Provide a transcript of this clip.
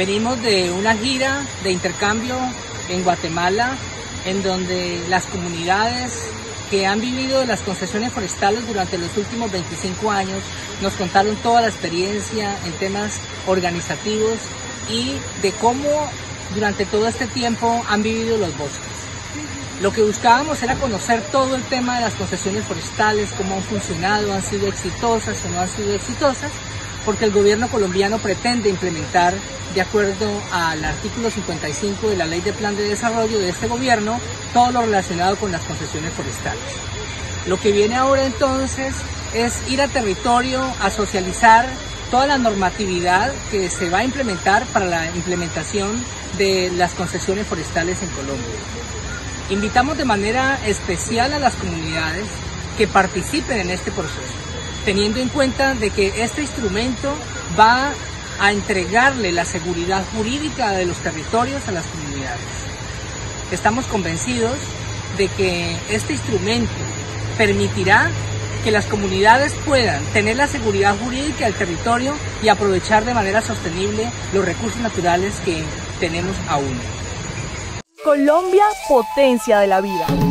Venimos de una gira de intercambio en Guatemala, en donde las comunidades que han vivido las concesiones forestales durante los últimos 25 años nos contaron toda la experiencia en temas organizativos y de cómo durante todo este tiempo han vivido los bosques. Lo que buscábamos era conocer todo el tema de las concesiones forestales, cómo han funcionado, han sido exitosas o no han sido exitosas, porque el gobierno colombiano pretende implementar, de acuerdo al artículo 55 de la Ley de Plan de Desarrollo de este gobierno, todo lo relacionado con las concesiones forestales. Lo que viene ahora entonces es ir a territorio a socializar toda la normatividad que se va a implementar para la implementación de las concesiones forestales en Colombia. Invitamos de manera especial a las comunidades que participen en este proceso, teniendo en cuenta de que este instrumento va a entregarle la seguridad jurídica de los territorios a las comunidades. Estamos convencidos de que este instrumento permitirá que las comunidades puedan tener la seguridad jurídica del territorio y aprovechar de manera sostenible los recursos naturales que tenemos aún. Colombia, potencia de la vida.